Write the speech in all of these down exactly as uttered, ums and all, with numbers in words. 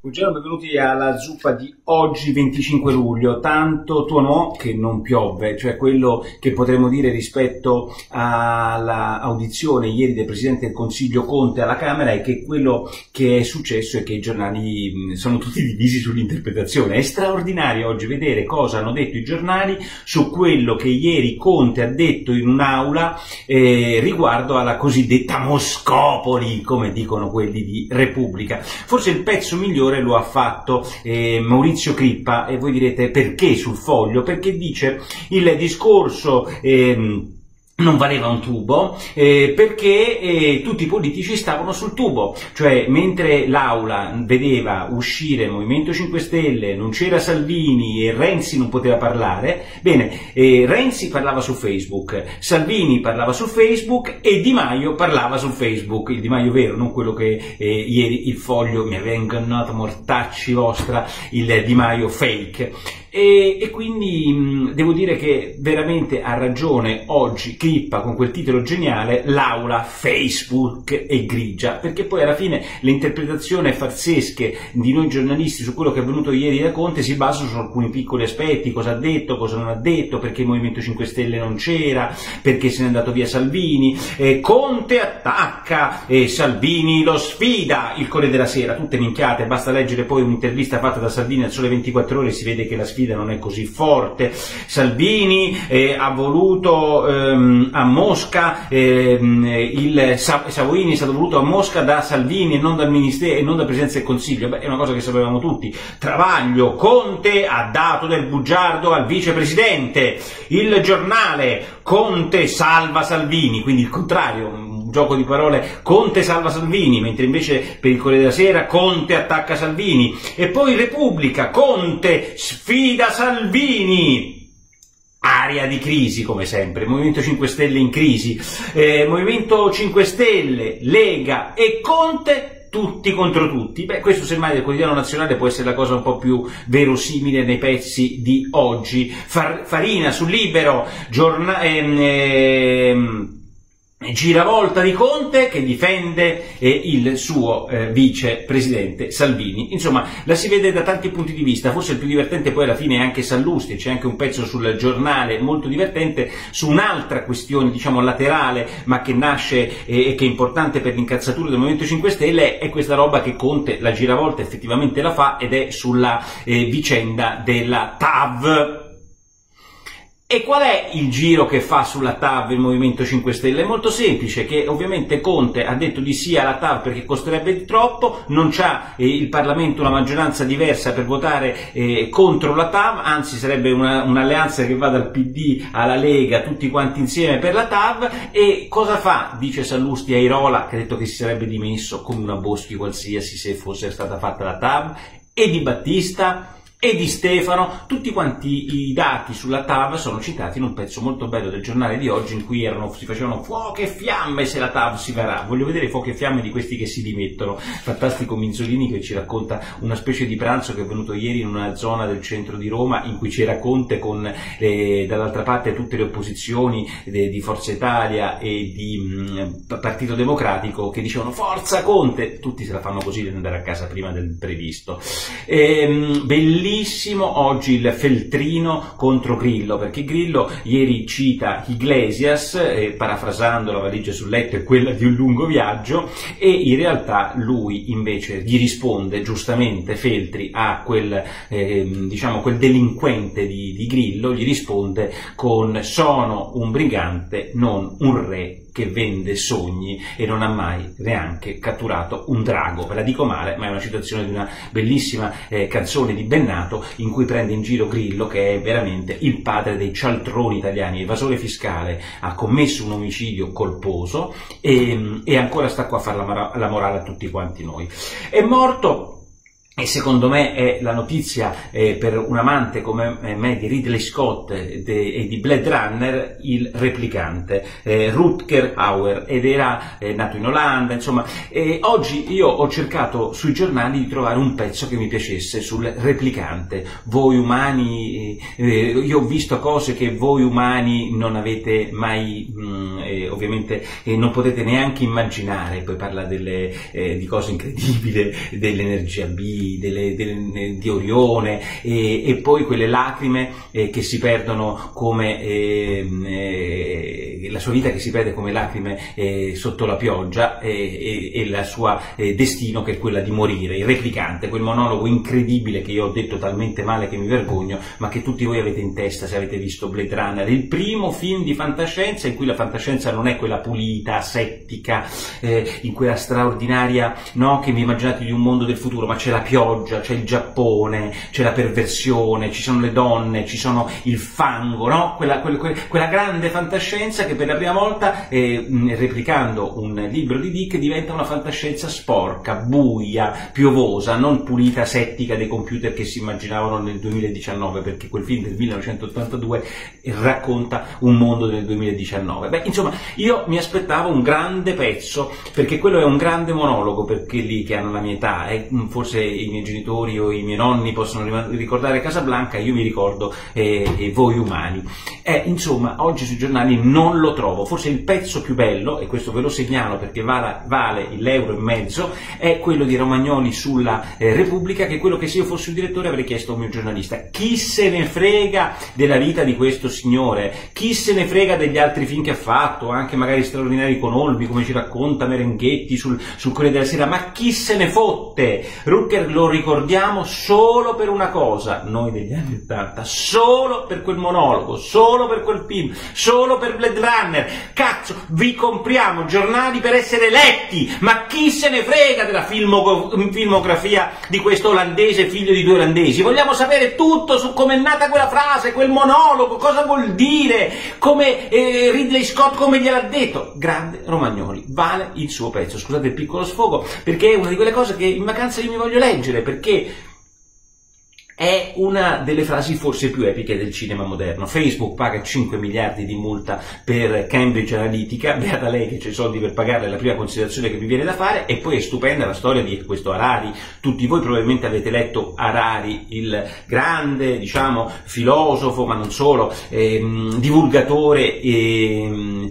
Buongiorno, benvenuti alla zuppa di oggi venticinque luglio, tanto tuonò che non piove, cioè quello che potremmo dire rispetto all'audizione ieri del Presidente del Consiglio Conte alla Camera è che quello che è successo è che i giornali sono tutti divisi sull'interpretazione. È straordinario oggi vedere cosa hanno detto i giornali su quello che ieri Conte ha detto in un'aula eh, riguardo alla cosiddetta Moscopoli, come dicono quelli di Repubblica. Forse il pezzo migliore lo ha fatto eh, Maurizio Crippa, e voi direte perché sul Foglio? Perché dice il discorso eh, non valeva un tubo, eh, perché eh, tutti i politici stavano sul tubo, cioè mentre l'aula vedeva uscire il Movimento cinque Stelle, non c'era Salvini e Renzi non poteva parlare, bene, eh, Renzi parlava su Facebook, Salvini parlava su Facebook e Di Maio parlava su Facebook, il Di Maio vero, non quello che eh, ieri il Foglio mi aveva ingannato, mortacci vostra, il Di Maio fake. E, e quindi mh, devo dire che veramente ha ragione oggi Crippa con quel titolo geniale, l'aula Facebook è grigia, perché poi alla fine le interpretazioni farsesche di noi giornalisti su quello che è avvenuto ieri da Conte si basano su alcuni piccoli aspetti, cosa ha detto, cosa non ha detto, perché il Movimento cinque Stelle non c'era, perché se n'è andato via Salvini, eh, Conte attacca e Salvini lo sfida, il Corriere della Sera, tutte minchiate, basta leggere poi un'intervista fatta da Salvini al Sole ventiquattro Ore e si vede che la sfida non è così forte. Salvini eh, ha voluto ehm, a Mosca, ehm, il Savoini è stato voluto a Mosca da Salvini e non dal Ministero e non dal Presidente del Consiglio. Beh, è una cosa che sapevamo tutti. Travaglio, Conte ha dato del bugiardo al vicepresidente. Il Giornale, Conte salva Salvini, quindi il contrario, gioco di parole, Conte salva Salvini, mentre invece per il Corriere della Sera Conte attacca Salvini. E poi Repubblica, Conte sfida Salvini. Area di crisi come sempre, Movimento cinque Stelle in crisi, eh, Movimento cinque Stelle, Lega e Conte tutti contro tutti. Beh, questo semmai del Quotidiano Nazionale può essere la cosa un po' più verosimile nei pezzi di oggi. Far, Farina sul Libero, giorna, ehm, ehm, giravolta di Conte che difende eh, il suo eh, vicepresidente Salvini. Insomma, la si vede da tanti punti di vista. Forse il più divertente poi alla fine è anche Sallusti, c'è anche un pezzo sul Giornale molto divertente su un'altra questione, diciamo laterale, ma che nasce e eh, che è importante per l'incazzatura del Movimento cinque Stelle, è questa roba che Conte la giravolta effettivamente la fa, ed è sulla eh, vicenda della T A V. E qual è il giro che fa sulla T A V il Movimento cinque Stelle? È molto semplice, che ovviamente Conte ha detto di sì alla T A V perché costerebbe di troppo, non c'ha eh, il Parlamento una maggioranza diversa per votare eh, contro la T A V, anzi sarebbe una, un'alleanza che va dal P D alla Lega, tutti quanti insieme per la T A V. E cosa fa? Dice Sallusti Airola, che ha detto che si sarebbe dimesso come una Boschi qualsiasi se fosse stata fatta la T A V, e Di Battista e Di Stefano, tutti quanti i dati sulla T A V sono citati in un pezzo molto bello del Giornale di oggi, in cui erano, si facevano fuoco e fiamme se la T A V si varrà. Voglio vedere fuoco e fiamme di questi che si dimettono. Fantastico Minzolini che ci racconta una specie di pranzo che è venuto ieri in una zona del centro di Roma, in cui c'era Conte con eh, dall'altra parte tutte le opposizioni eh, di Forza Italia e di mh, Partito Democratico che dicevano forza Conte, tutti se la fanno così di andare a casa prima del previsto. Ehm, bellissimo oggi il Feltrino contro Grillo, perché Grillo ieri cita Iglesias, eh, parafrasando la valigia sul letto è quella di un lungo viaggio, e in realtà lui invece gli risponde giustamente, Feltri, a quel, eh, diciamo, quel delinquente di, di Grillo, gli risponde con sono un brigante, non un re che vende sogni e non ha mai neanche catturato un drago. Ve la dico male, ma è una citazione di una bellissima eh, canzone di Bennato in cui prende in giro Grillo, che è veramente il padre dei cialtroni italiani, evasore fiscale, ha commesso un omicidio colposo e, e ancora sta qua a fare la, la morale a tutti quanti noi. È morto. E secondo me è la notizia eh, per un amante come me di Ridley Scott e di Blade Runner, il replicante, eh, Rutger Hauer, ed era eh, nato in Olanda, insomma. E oggi io ho cercato sui giornali di trovare un pezzo che mi piacesse sul replicante. Voi umani, eh, io ho visto cose che voi umani non avete mai, mh, eh, ovviamente eh, non potete neanche immaginare, poi parla delle, eh, di cose incredibili, dell'energia B, di, delle, delle, di Orione, e, e poi quelle lacrime eh, che si perdono come eh, eh, la sua vita che si perde come lacrime eh, sotto la pioggia, e, e, e la sua eh, destino che è quella di morire, il replicante, quel monologo incredibile che io ho detto talmente male che mi vergogno, ma che tutti voi avete in testa se avete visto Blade Runner, il primo film di fantascienza in cui la fantascienza non è quella pulita, asettica, eh, in quella straordinaria, no, che vi immaginate di un mondo del futuro, ma c'è la pioggia, c'è il Giappone, c'è la perversione, ci sono le donne, ci sono il fango, no? Quella, quella, quella grande fantascienza che per la prima volta, eh, replicando un libro di Dick, diventa una fantascienza sporca, buia, piovosa, non pulita, asettica dei computer che si immaginavano nel duemiladiciannove, perché quel film del millenovecentottantadue racconta un mondo del duemiladiciannove. Beh, insomma, io mi aspettavo un grande pezzo, perché quello è un grande monologo per quelli che hanno la mia età, e forse i miei genitori o i miei nonni possono ricordare Casablanca, io mi ricordo eh, eh, Voi umani. Eh, insomma, oggi sui giornali non lo trovo. Forse il pezzo più bello, e questo ve lo segnalo perché vale, vale l'euro e mezzo, è quello di Romagnoli sulla eh, Repubblica, che è quello che se io fossi un direttore avrei chiesto a un mio giornalista. Chi se ne frega della vita di questo signore? Chi se ne frega degli altri film che ha fatto, anche magari straordinari con Olmi, come ci racconta Merenghetti sul, sul Corriere della Sera? Ma chi se ne fotte? Rutger lo ricordiamo solo per una cosa, noi degli anni ottanta, solo per quel monologo, solo per quel film, solo per Blade Runner. Cazzo, vi compriamo giornali per essere letti, ma chi se ne frega della filmo, filmografia di questo olandese figlio di due olandesi? Vogliamo sapere tutto su come è nata quella frase, quel monologo, cosa vuol dire, come eh, Ridley Scott come gliel'ha detto. Grande Romagnoli, vale il suo pezzo. Scusate il piccolo sfogo, perché è una di quelle cose che in vacanza io mi voglio leggere, perché è una delle frasi forse più epiche del cinema moderno. Facebook paga cinque miliardi di multa per Cambridge Analytica, beata lei che c'è i soldi per pagare, la prima considerazione che mi viene da fare. E poi è stupenda la storia di questo Harari. Tutti voi probabilmente avete letto Harari, il grande, diciamo, filosofo, ma non solo, ehm, divulgatore, ehm,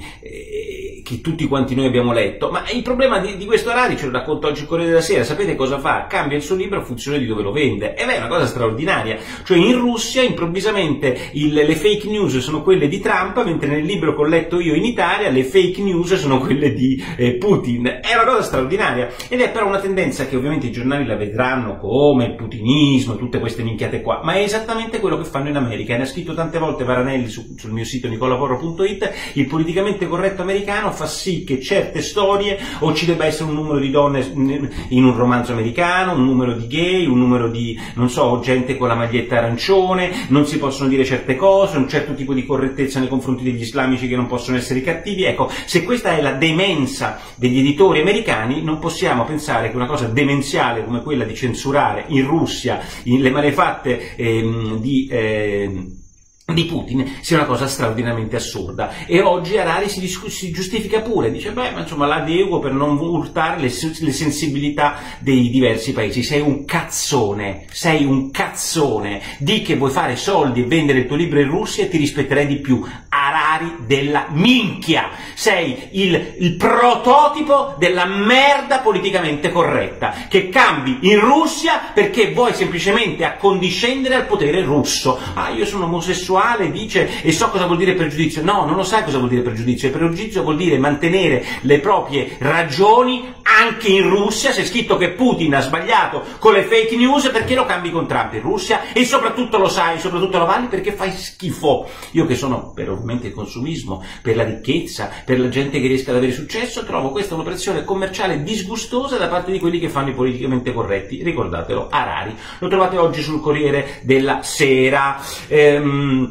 che tutti quanti noi abbiamo letto. Ma il problema di, di questo Harari, ce lo racconta oggi il Corriere della Sera, sapete cosa fa? Cambia il suo libro a funzione di dove lo vende, ed è una cosa straordinaria. Cioè in Russia improvvisamente il, le fake news sono quelle di Trump, mentre nel libro che ho letto io in Italia le fake news sono quelle di eh, Putin. È una cosa straordinaria, ed è però una tendenza che ovviamente i giornali la vedranno come il putinismo, tutte queste minchiate qua, ma è esattamente quello che fanno in America. Ne ha scritto tante volte Varanelli su, sul mio sito nicolaporro punto it. Il politicamente corretto americano fa sì che certe storie, o ci debba essere un numero di donne in un romanzo americano, un numero di gay, un numero di, non so, gente con la maglietta arancione, non si possono dire certe cose, un certo tipo di correttezza nei confronti degli islamici che non possono essere cattivi. Ecco, se questa è la demenza degli editori americani, non possiamo pensare che una cosa demenziale come quella di censurare in Russia in le malefatte ehm, di... Ehm, di Putin sia una cosa straordinariamente assurda. E oggi Harari si, si giustifica pure, dice beh, ma insomma l'adeguo per non urtare le, le sensibilità dei diversi paesi. Sei un cazzone, sei un cazzone, di che vuoi fare soldi e vendere il tuo libro in Russia e ti rispetterei di più. Harari della minchia, sei il, il prototipo della merda politicamente corretta, che cambi in Russia perché vuoi semplicemente accondiscendere al potere russo. Ah, io sono omosessuale, dice, e so cosa vuol dire pregiudizio. No, non lo sai cosa vuol dire pregiudizio. Il pregiudizio vuol dire mantenere le proprie ragioni anche in Russia. C'è scritto che Putin ha sbagliato con le fake news, perché lo cambi con Trump in Russia, e soprattutto lo sai, soprattutto lo vali perché fai schifo. Io che sono per ovviamente il consumismo, per la ricchezza, per la gente che riesca ad avere successo, trovo questa un'operazione commerciale disgustosa da parte di quelli che fanno i politicamente corretti. Ricordatelo, Harari. Lo trovate oggi sul Corriere della Sera. Ehm,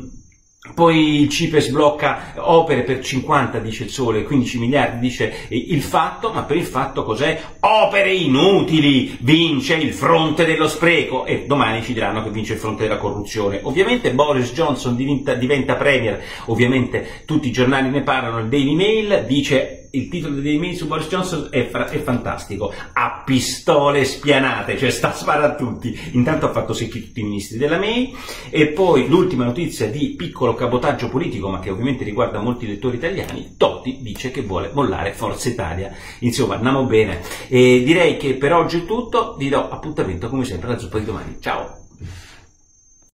Poi il CIPES blocca opere per cinquanta, dice il Sole, quindici miliardi, dice il Fatto, ma per il Fatto cos'è? Opere inutili, vince il fronte dello spreco, e domani ci diranno che vince il fronte della corruzione. Ovviamente Boris Johnson diventa, diventa premier, ovviamente tutti i giornali ne parlano, il Daily Mail dice il titolo dei mail su Boris Johnson è, è fantastico, a pistole spianate, cioè sta a sparare a tutti. Intanto ha fatto secchi tutti i ministri della May. E poi l'ultima notizia di piccolo cabotaggio politico, ma che ovviamente riguarda molti lettori italiani: Totti dice che vuole mollare Forza Italia. Insomma, andiamo bene. E direi che per oggi è tutto, vi do appuntamento come sempre alla zuppa di domani. Ciao!